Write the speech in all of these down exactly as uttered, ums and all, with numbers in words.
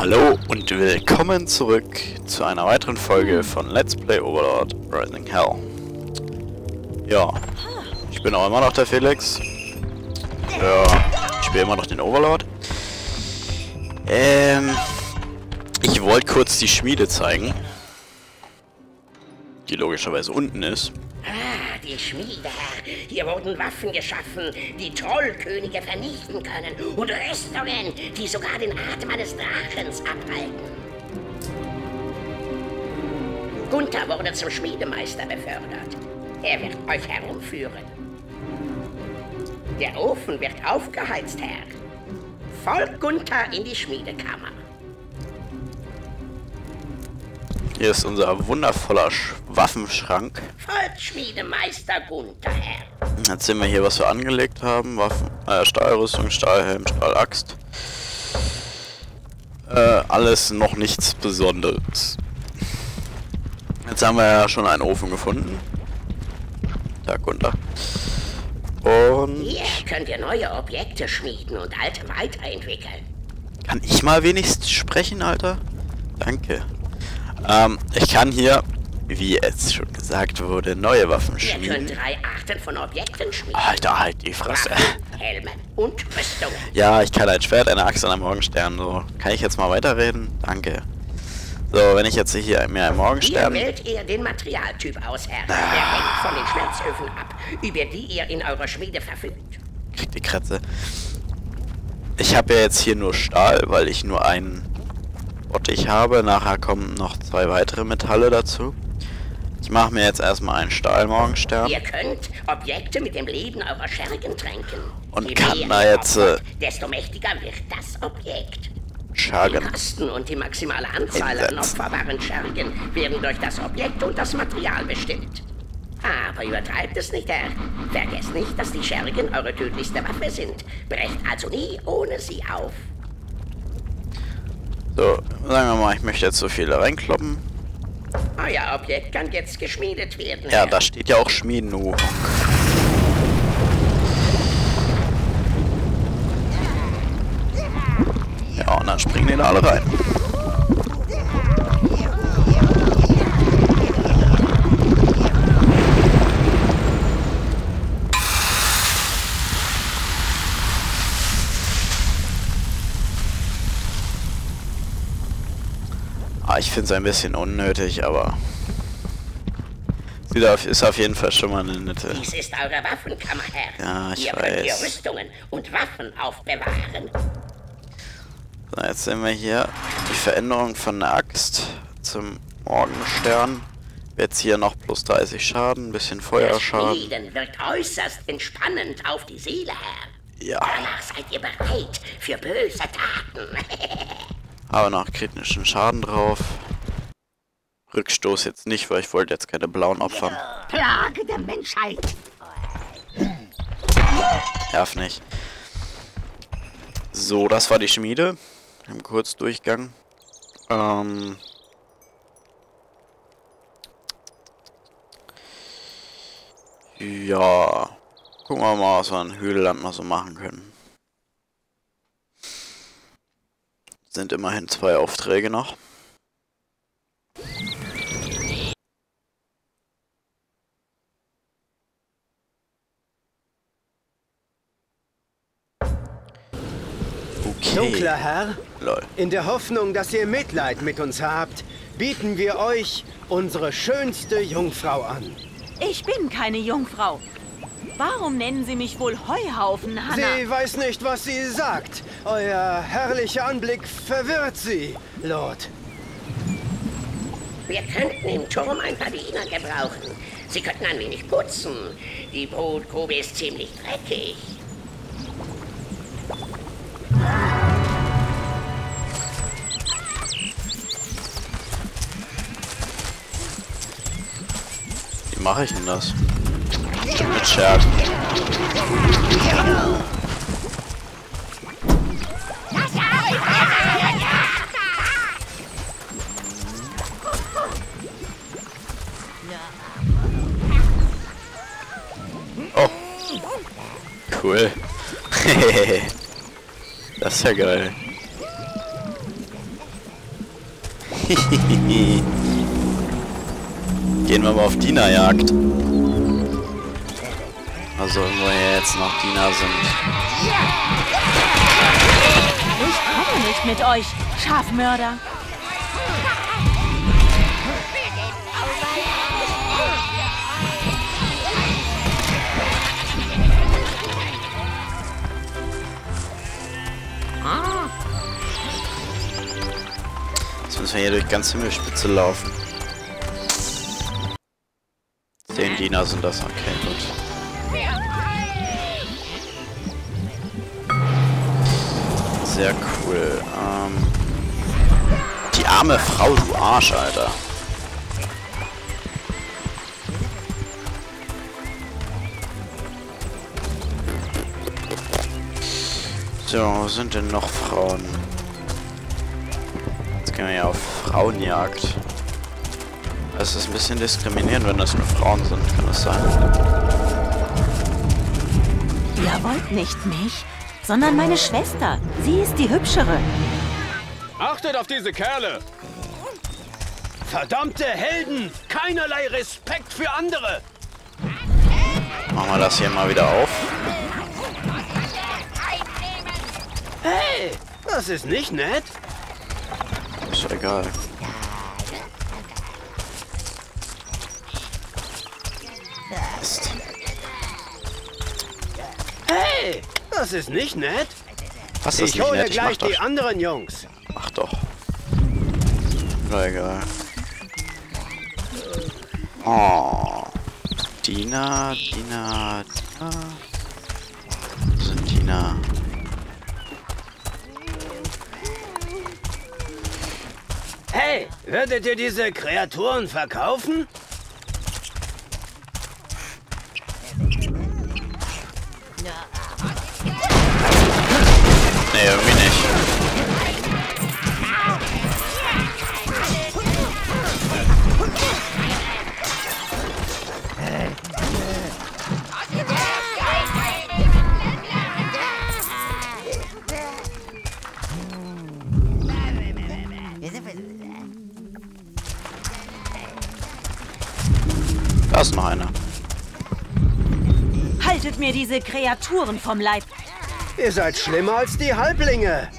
Hallo und willkommen zurück zu einer weiteren Folge von Let's Play Overlord Rising Hell. Ja, ich bin auch immer noch der Felix. Ja, ich spiele immer noch den Overlord. Ähm, ich wollte kurz die Schmiede zeigen, die logischerweise unten ist. Ah, die Schmiede. Hier wurden Waffen geschaffen, die Trollkönige vernichten können. Und Rüstungen, die sogar den Atem eines Drachens abhalten. Gunther wurde zum Schmiedemeister befördert. Er wird euch herumführen. Der Ofen wird aufgeheizt, Herr. Folgt Gunther in die Schmiedekammer. Hier ist unser wundervoller Sch Waffenschrank. Folgt Schmiedemeister Gunther, Herr. Jetzt sehen wir hier, was wir angelegt haben. Waffen, äh, Stahlrüstung, Stahlhelm, Stahlaxt. Äh, alles noch nichts Besonderes. Jetzt haben wir ja schon einen Ofen gefunden. Tag Gunther. Und Hier könnt ihr neue Objekte schmieden und alte weiterentwickeln. kann ich mal wenigstens sprechen, Alter? Danke. Ähm, ich kann hier, wie es schon gesagt wurde, neue Waffen Ihr schmieden. könnt drei Arten von Objekten schmieden. Alter, halt die Fresse. Waffen, Helme und Rüstungen. Ja, ich kann ein Schwert, eine Axt und einen Morgenstern. So, kann ich jetzt mal weiterreden? Danke. So, wenn ich jetzt hier mir einen Hier Morgenstern... wählt ihr den Materialtyp aus, Herr. Der hängt von den Schmelzöfen ab, über die ihr in eurer Schmiede verfügt. Kriegt die Kratze. Ich habe ja jetzt hier nur Stahl, weil ich nur einen Bottich habe. Nachher kommen noch zwei weitere Metalle dazu. Ich mache mir jetzt erstmal einen Stahlmorgenstern. Ihr könnt Objekte mit dem Leben eurer Schergen tränken. Und Je kann mehr da ihr jetzt, opfert, äh, desto mächtiger wird das Objekt. Die Schergen. Kosten und die maximale Anzahl an Hinsetzen. opferbaren Schergen werden durch das Objekt und das Material bestimmt. Aber übertreibt es nicht, Herr. Vergesst nicht, dass die Schergen eure tödlichste Waffe sind. Brecht also nie ohne sie auf. So, sagen wir mal, ich möchte jetzt so viele reinkloppen. Euer Objekt kann jetzt geschmiedet werden, Ja, Herr. da steht ja auch Schmieden. Uh. Ja, und dann springen die da alle rein. Ah, ich finde es ein bisschen unnötig, aber sieht auf, ist auf jeden Fall schon mal eine nette. Dies ist eure Waffenkammer, Herr. Ja, ich Hier könnt ihr weiß. Rüstungen und Waffen aufbewahren. So, jetzt sehen wir hier die Veränderung von der Axt zum Morgenstern. Jetzt hier noch plus dreißig Schaden, ein bisschen Das Feuerschaden. Schmieden wirkt äußerst entspannend auf die Seele, Herr. Ja, Danach seid ihr bereit für böse Taten. aber noch kritischen Schaden drauf. Rückstoß jetzt nicht, weil ich wollte jetzt keine blauen opfern. Plage der Menschheit. Nerv nicht. So, das war die Schmiede. Im Kurzdurchgang. Ähm... Ja. Gucken wir mal, was wir in Hügelland noch so machen können. Sind immerhin zwei Aufträge noch. Okay. Dunkler Herr, Lol. in der Hoffnung, dass ihr Mitleid mit uns habt, bieten wir euch unsere schönste Jungfrau an. Ich bin keine Jungfrau. Warum nennen Sie mich wohl Heuhaufen, Hanna? Sie weiß nicht, was sie sagt. Euer herrlicher Anblick verwirrt sie, Lord. Wir könnten im Turm ein paar Diener gebrauchen. Sie könnten ein wenig putzen. Die Brutgrube ist ziemlich dreckig. Wie mache ich denn das? Mit Schergen. Oh. Cool. Das ist ja geil. Gehen wir mal auf Dienerjagd. Also, wo hier jetzt noch Diener sind. Ich komme nicht mit euch, Schafmörder. Jetzt müssen wir hier durch ganz Himmelspitze laufen. Zehn Diener sind das, okay, gut. Sehr cool. Ähm, die arme Frau, du Arsch, Alter. So, wo sind denn noch Frauen? Jetzt gehen wir ja auf Frauenjagd. Es ist ein bisschen diskriminierend, wenn das nur Frauen sind, kann das sein? Ihr wollt nicht mich, sondern meine Schwester. Sie ist die Hübschere. Achtet auf diese Kerle! Verdammte Helden! Keinerlei Respekt für andere! Machen wir das hier mal wieder auf. Hey! Das ist nicht nett. Ist doch egal. Mist. Hey! Das ist nicht nett. Was ist Ich nicht hole nett? Ich mach gleich doch. die anderen Jungs. Mach doch. Na egal. Oh. Dina, Dina, Dina. Wo sind Dina? Hey! Würdet ihr diese Kreaturen verkaufen? Nee, irgendwie nicht. Da ist noch einer. Haltet mir diese Kreaturen vom Leib. Ihr seid schlimmer als die Halblinge.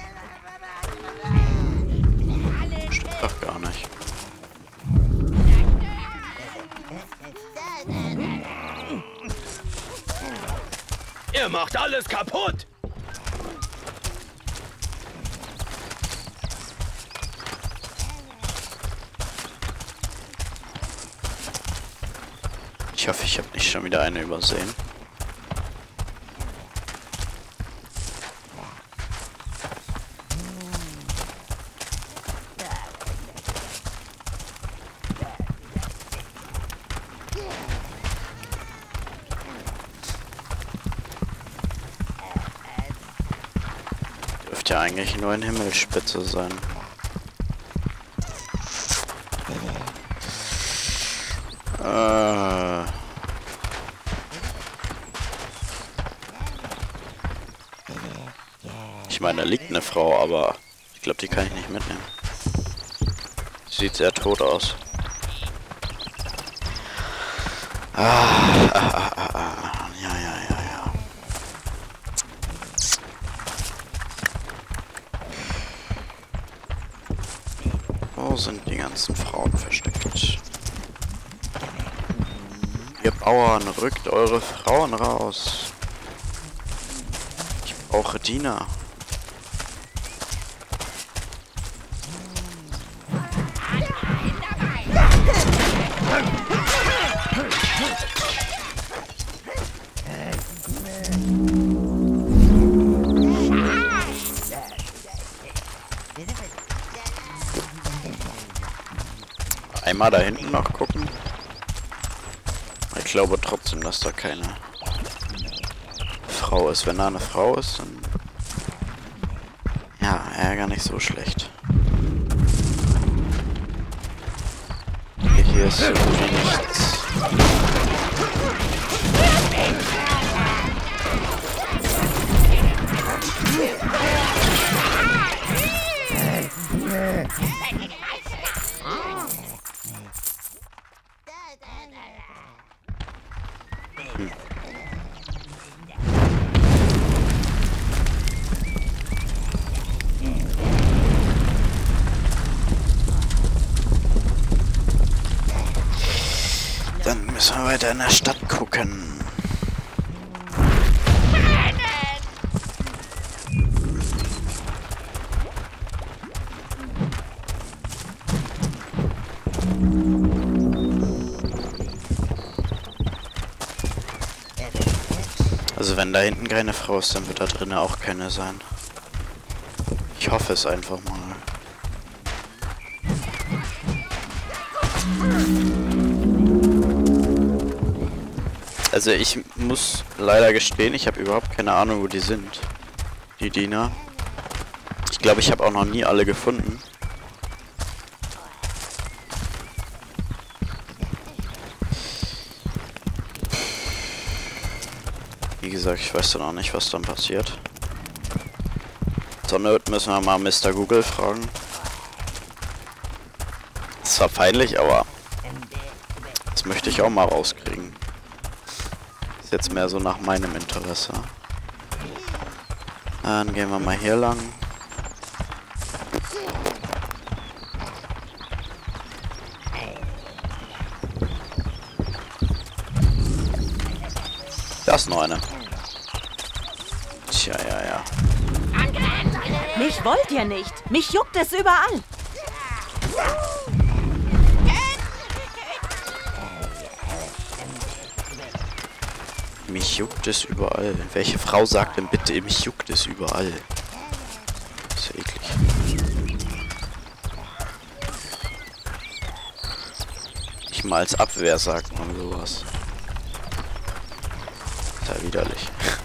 Stimmt doch gar nicht. Ihr macht alles kaputt. Ich hoffe, ich habe nicht schon wieder eine übersehen. Dürfte ja eigentlich nur in Himmelsspitze sein. Äh. Ich meine, da liegt eine Frau, aber ich glaube, die kann ich nicht mitnehmen. Sieht sehr tot aus. Ah, ah, ah, ah, ah. Ja, ja, ja, ja. Wo sind die ganzen Frauen versteckt? Ihr Bauern, rückt eure Frauen raus. Ich brauche Diener. Einmal da hinten noch gucken. Ich glaube trotzdem, dass da keine Frau ist. Wenn da eine Frau ist, dann... Ja, ja, gar nicht so schlecht. Hier ist so gut wie nichts. müssen wir weiter in der Stadt gucken. Also wenn da hinten keine Frau ist, dann wird da drinnen auch keine sein. Ich hoffe es einfach mal. Also ich muss leider gestehen, ich habe überhaupt keine Ahnung, wo die sind. Die Diener. Ich glaube, ich habe auch noch nie alle gefunden. Wie gesagt, ich weiß dann auch nicht, was dann passiert. Zur Not müssen wir mal Mister Google fragen. Das war peinlich, aber das möchte ich auch mal rauskriegen. Ist jetzt mehr so nach meinem Interesse. Dann gehen wir mal hier lang. Da ist noch eine. Tja, ja, ja. Mich wollt ihr nicht. Mich juckt es überall. Mich juckt es überall. Welche Frau sagt denn bitte, mich juckt es überall? Das ist ja eklig. Nicht mal als Abwehr sagt man sowas. Das ist ja widerlich.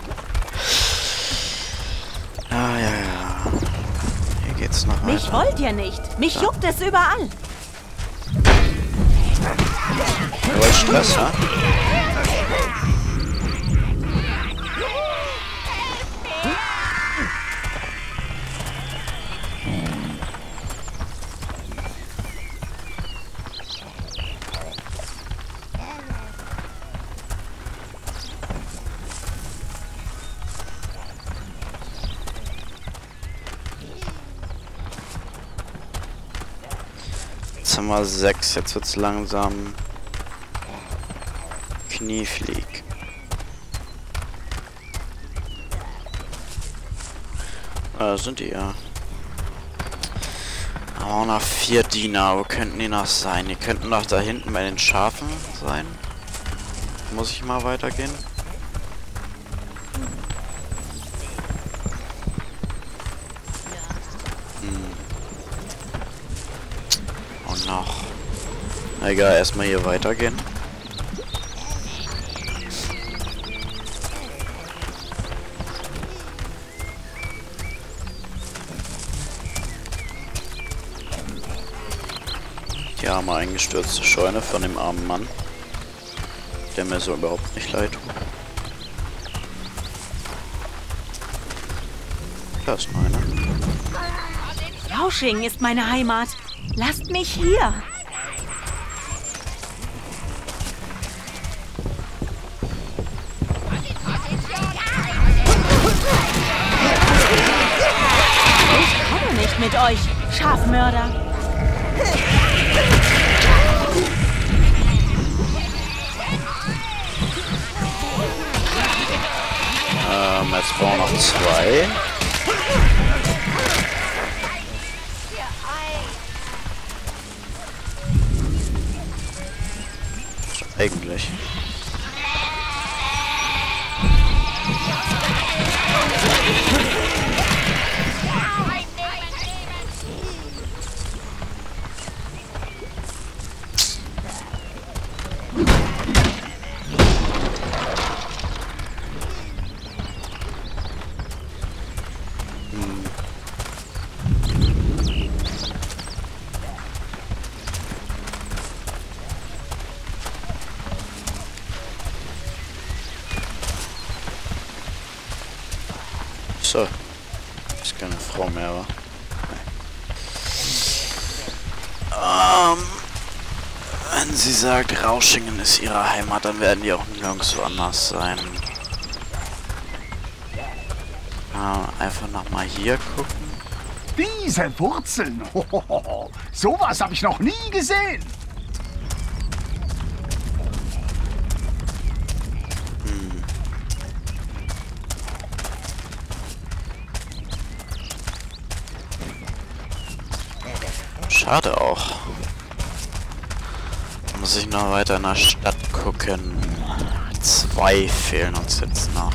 Ah, ja, ja. Hier geht's noch weiter. Mich wollt ihr nicht. Mich ja. juckt es überall. Ihr wollt Stress, ne? Jetzt haben wir sechs, jetzt wird's langsam knieflig. Da sind die ja. Aber auch noch vier Diener. Wo könnten die noch sein? Die könnten doch da hinten bei den Schafen sein. Muss ich mal weitergehen? Noch. Na egal, erstmal hier weitergehen. Hier haben wir eingestürzte Scheune von dem armen Mann, der mir so überhaupt nicht leid tut. Da ist noch einer. Rausching ist meine Heimat. Lasst mich hier. Ich komme nicht mit euch, Schafmörder. Ähm, jetzt brauchen wir noch zwei. Eigentlich. Hm. So. Ist keine Frau mehr, wa? Ähm, wenn sie sagt, Rauschingen ist ihre Heimat, dann werden die auch nirgendwo anders sein. Ah, einfach nochmal hier gucken. Diese Wurzeln! Hohoho. Sowas habe ich noch nie gesehen! schade auch. Da muss ich noch weiter in der Stadt gucken. Zwei fehlen uns jetzt noch.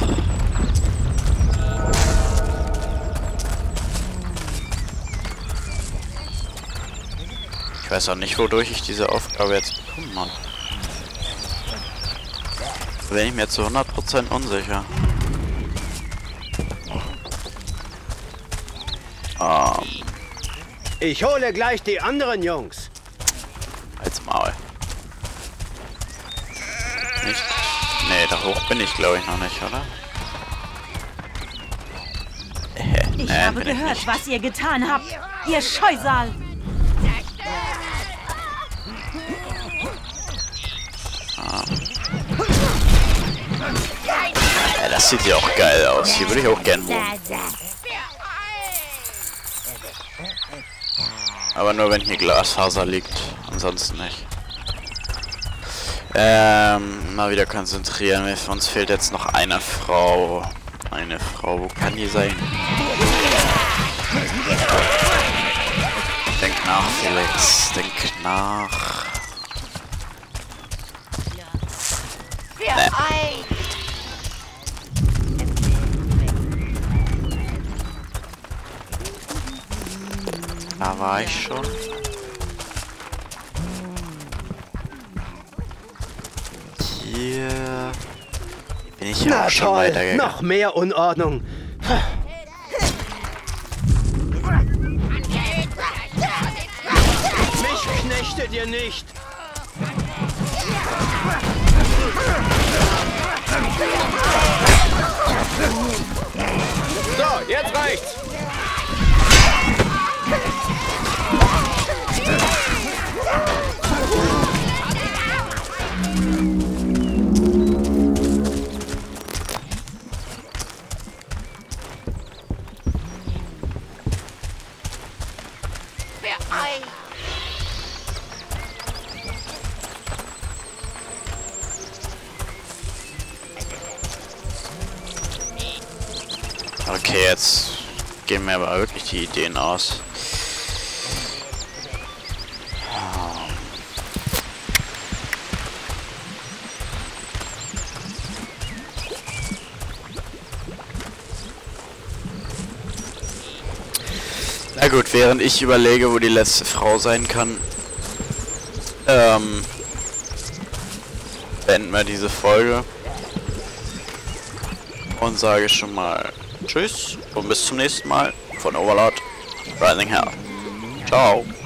Ich weiß auch nicht, wodurch ich diese Aufgabe jetzt bekommen habe. Da bin ich mir zu hundert Prozent unsicher. Ähm. Ich hole gleich die anderen Jungs. Als Maul. Nicht? Nee, da hoch bin ich glaube ich noch nicht, oder? Äh, Ich nee, habe bin gehört, ich nicht. was ihr getan habt. Ihr Scheusal. Ja, das sieht ja auch geil aus. Hier würde ich auch gern wohnen. Aber nur wenn hier Glasfaser liegt. Ansonsten nicht. Ähm, mal wieder konzentrieren. Uns fehlt jetzt noch eine Frau. Eine Frau. Wo kann die sein? Denk nach, Felix. Denk nach. Nee. Da war ich schon. Hier bin ich ja Na auch schon toll, weitergegangen. noch mehr Unordnung. Mich knechtet ihr nicht. So, jetzt reicht's. Okay, jetzt gehen mir aber wirklich die Ideen aus. Na gut, während ich überlege, wo die letzte Frau sein kann, ähm, beenden wir diese Folge und sage schon mal Tschüss und bis zum nächsten Mal von Overlord Rising Hell. Ciao.